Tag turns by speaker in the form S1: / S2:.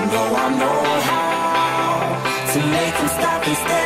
S1: know I know how to make them stop and stare.